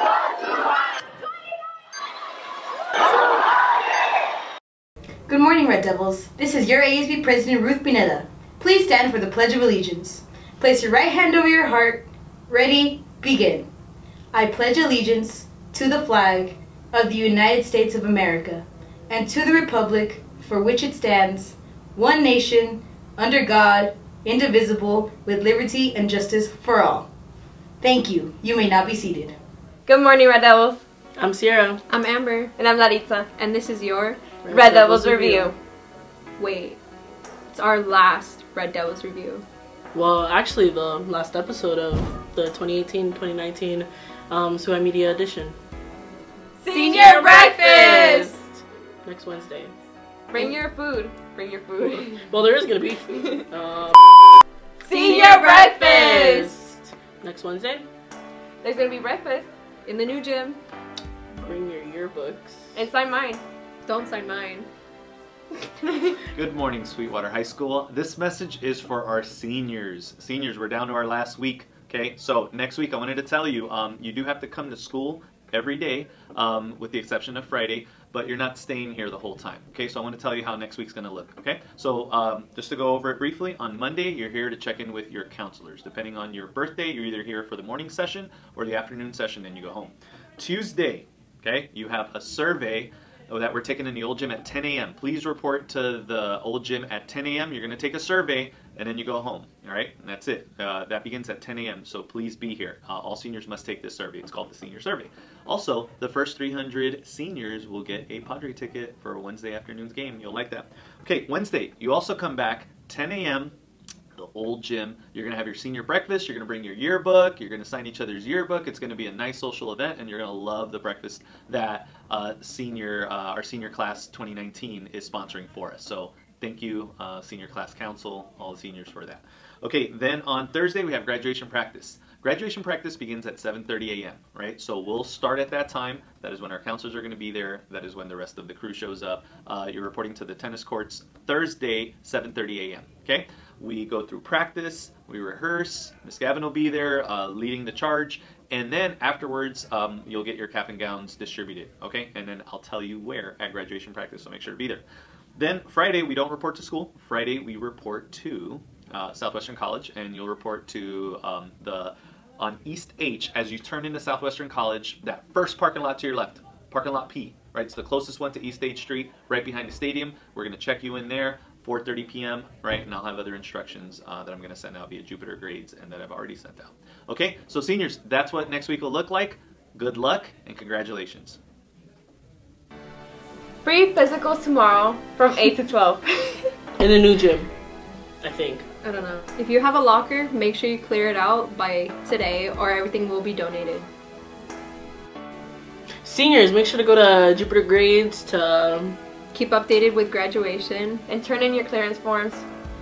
Good morning, Red Devils. This is your ASB President, Ruth Pineda. Please stand for the Pledge of Allegiance. Place your right hand over your heart. Ready, begin. I pledge allegiance to the flag of the United States of America and to the republic for which it stands, one nation, under God, indivisible, with liberty and justice for all. Thank you. You may now be seated. Good morning, Red Devils. I'm Sierra. I'm Amber. And I'm Laritza. And this is your Red Devils Review. Wait, it's our last Red Devils Review. Well, actually the last episode of the 2018-2019 Sweetwater Media edition. Senior breakfast! Next Wednesday. Bring your food. Bring your food. Well, there is going to be food. Senior breakfast! Next Wednesday. There's going to be breakfast in the new gym. Bring your yearbooks. And sign mine. Don't sign mine. Good morning, Sweetwater High School. This message is for our seniors. Seniors, we're down to our last week. Okay, so next week I wanted to tell you, you do have to come to school every day, with the exception of Friday, but you're not staying here the whole time. Okay, so I want to tell you how next week's going to look. Okay, so just to go over it briefly, on Monday you're here to check in with your counselors. Depending on your birthday, you're either here for the morning session or the afternoon session, then you go home. Tuesday, okay, you have a survey that we're taking in the old gym at 10 a.m. Please report to the old gym at 10 a.m. You're going to take a survey and then you go home. All right, and that's it. That begins at 10 a.m. So please be here. All seniors must take this survey. It's called the senior survey. Also, the first 300 seniors will get a Padre ticket for a Wednesday afternoon's game. You'll like that. Okay, Wednesday, you also come back 10 a.m. the old gym. You're going to have your senior breakfast. You're going to bring your yearbook. You're going to sign each other's yearbook. It's going to be a nice social event, and you're going to love the breakfast that our senior class 2019 is sponsoring for us. So thank you, Senior Class Council, all the seniors for that. Okay, then on Thursday we have graduation practice. Graduation practice begins at 7:30 a.m., right? So we'll start at that time. That is when our counselors are going to be there. That is when the rest of the crew shows up. You're reporting to the tennis courts Thursday, 7:30 a.m., okay? We go through practice, we rehearse, Miss Gavin will be there leading the charge, and then afterwards you'll get your cap and gowns distributed, okay? And then I'll tell you where at graduation practice, so make sure to be there. Then Friday, we don't report to school. Friday, we report to Southwestern College, and you'll report to on East H as you turn into Southwestern College, that first parking lot to your left, parking lot P, right? It's the closest one to East H Street, right behind the stadium. We're going to check you in there, 4:30 p.m., right? And I'll have other instructions that I'm going to send out via Jupiter Grades and that I've already sent out. Okay, so seniors, that's what next week will look like. Good luck and congratulations. Free physicals tomorrow from 8 to 12. In the new gym, I think. I don't know. If you have a locker, make sure you clear it out by today or everything will be donated. Seniors, make sure to go to Jupiter Grades to keep updated with graduation and turn in your clearance forms.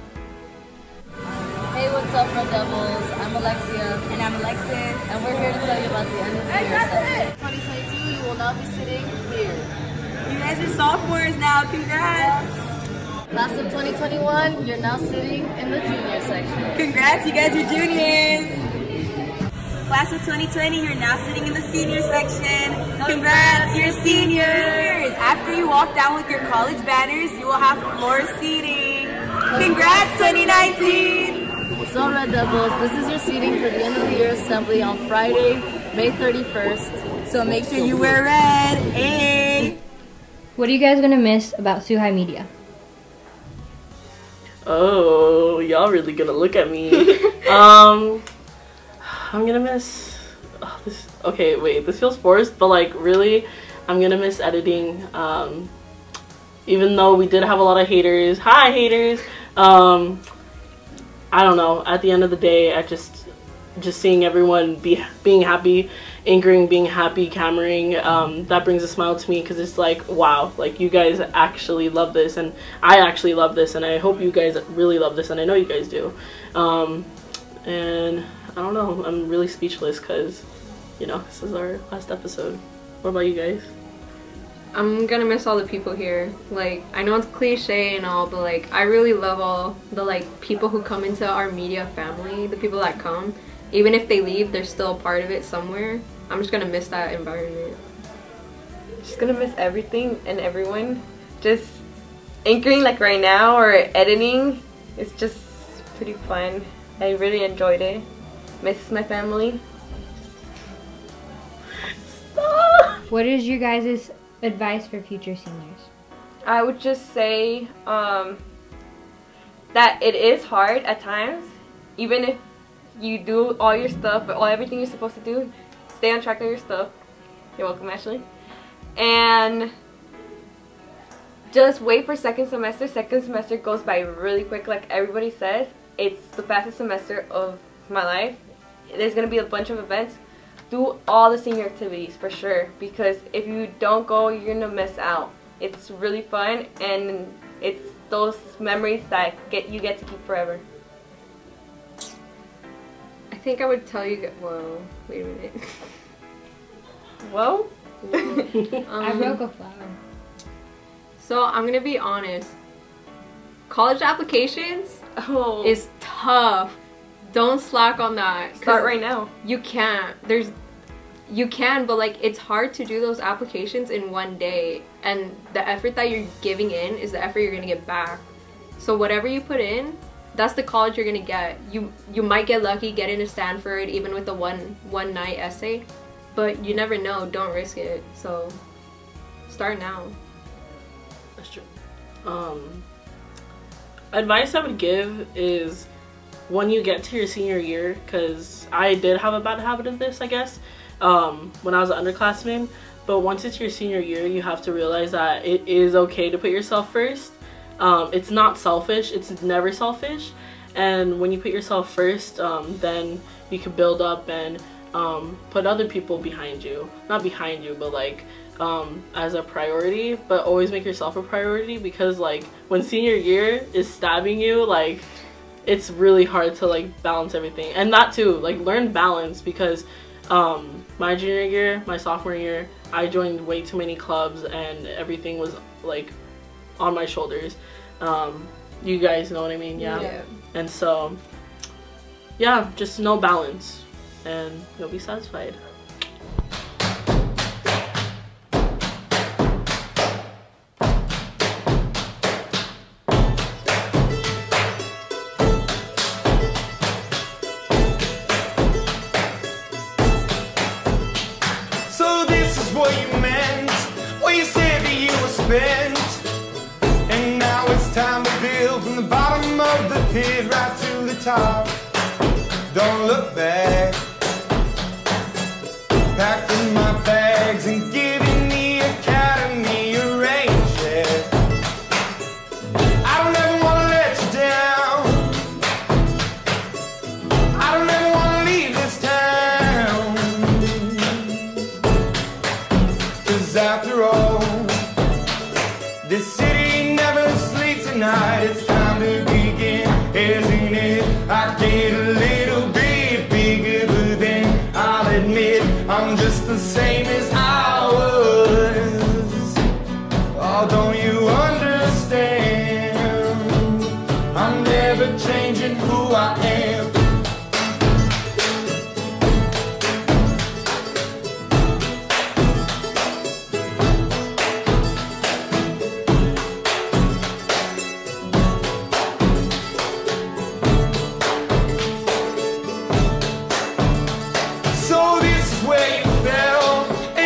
Hey, what's up, Red Devils? I'm Alexia. And I'm Alexis. And we're here to tell you about the end of the year stuff. 2022, you will not be sitting here. You guys are sophomores now. Congrats. Class of 2021, you're now sitting in the junior section. Congrats, you guys are juniors. Class of 2020, you're now sitting in the senior section. Congrats, you're seniors. After you walk down with your college banners, you will have floor seating. Congrats, 2019. So, Red Devils, this is your seating for the end of the year assembly on Friday, May 31st. So make sure you wear red. Hey. What are you guys gonna miss about Sweetwater High Media? Oh, y'all really gonna look at me. I'm gonna miss this. Okay, wait, this feels forced, but like really I'm gonna miss editing. Even though we did have a lot of haters. Hi, haters. I don't know, at the end of the day, I just seeing everyone being happy, anchoring, being happy, cameraing, that brings a smile to me, because it's like, wow, like you guys actually love this, and I actually love this, and I hope you guys really love this, and I know you guys do. And I don't know, I'm really speechless because, you know, this is our last episode. What about you guys? I'm gonna miss all the people here. Like, I know it's cliche and all, but like I really love all the like people who come into our media family, the people that come. even if they leave, they're still a part of it somewhere. I'm just gonna miss that environment. Just gonna miss everything and everyone. Just anchoring like right now or editing, it's just pretty fun. I really enjoyed it. Miss my family. What is your guys' advice for future seniors? I would just say that it is hard at times. Even if you do all your stuff, but everything you're supposed to do, stay on track of your stuff. You're welcome, Ashley. And just wait for second semester. Second semester goes by really quick, like everybody says. It's the fastest semester of my life. There's gonna be a bunch of events. Do all the senior activities for sure, because if you don't go, you're gonna miss out. It's really fun, and it's those memories that you get to keep forever. I think I would tell you. Whoa, wait a minute. Whoa. I broke a flower. So I'm gonna be honest. College applications Oh. is tough. Don't slack on that. Start right now. You can't. You can, but like it's hard to do those applications in one day, and the effort that you're giving in is the effort you're gonna get back. So whatever you put in, that's the college you're gonna get. You might get lucky, get into Stanford, even with a one night essay, but you never know. Don't risk it. So start now. That's true. Advice I would give is when you get to your senior year, because I did have a bad habit of this, I guess, when I was an underclassman, but once it's your senior year, you have to realize that it is okay to put yourself first. It's not selfish, it's never selfish, and when you put yourself first, then you can build up and put other people behind you. Not behind you, but like as a priority, but always make yourself a priority, because like when senior year is stabbing you, like it's really hard to like balance everything. And that too, like learn balance, because my junior year, my sophomore year, I joined way too many clubs and everything was like on my shoulders. You guys know what I mean? Yeah. And so yeah, just know balance and you'll be satisfied. So this is what you meant, what you said that you were spent. And now it's time to build from the bottom of the pit right to the top. Don't look back. Packing my bags and giving the academy a rain check. I don't ever want to let you down. I don't ever want to leave this town. 'Cause after all, this city never sleeps at night. It's time to begin, isn't it? I get a little bit bigger, but then I'll admit I'm just the same as I was. Oh, don't you understand? I'm never changing who I am. So this is where you fell,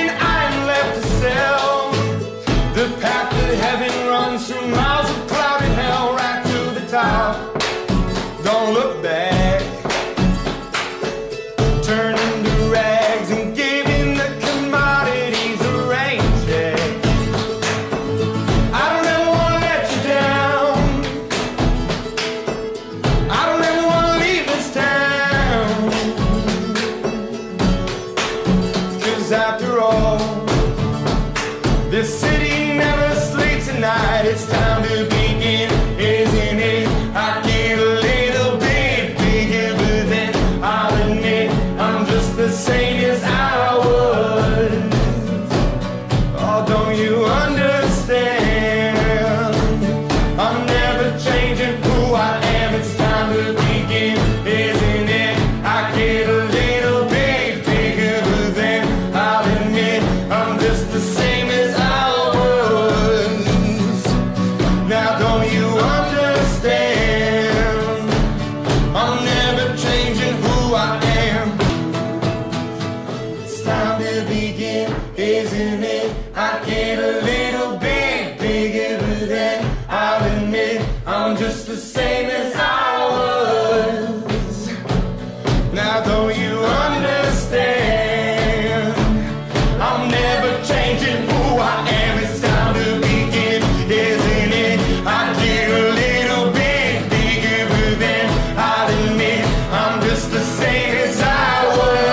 to begin, isn't it? I get a little bit bigger, but then I'll admit I'm just the same as I was. Now don't you understand? I'm never changing who I am. It's time to begin, isn't it? I get a little bit bigger, but then I'll admit I'm just the same as I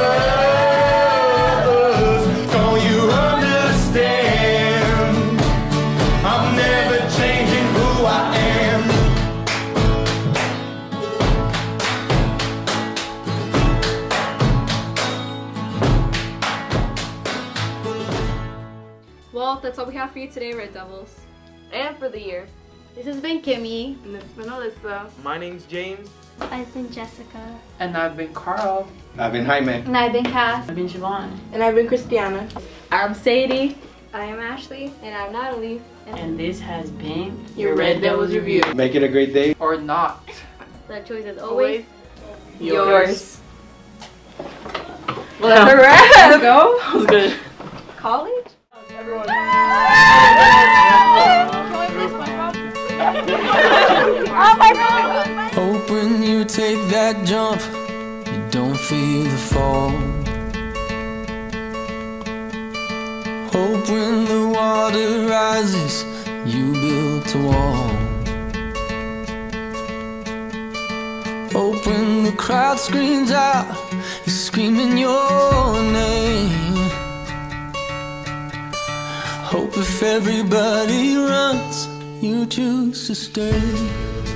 was. Don't you understand? I'm never changing who I am. Well, that's all we have for you today, Red Devils. And for the year. This has been Kimmy. And this has been Alyssa. My name's James. I've been Jessica. And I've been Carl. I've been Jaime. And I've been Cass. I've been Siobhan. And I've been Christiana. I'm Sadie. I am Ashley. And I'm Natalie. And this has been Your Red Devils Review. Make it a great day. Or not. The choice is always Yours. Well, that's a wrap. Let's go. That was good. College? Hope when you take that jump, you don't feel the fall. Hope when the water rises, you built a wall. Hope when the crowd screams out, you're screaming your name. Hope if everybody runs, you choose to stay.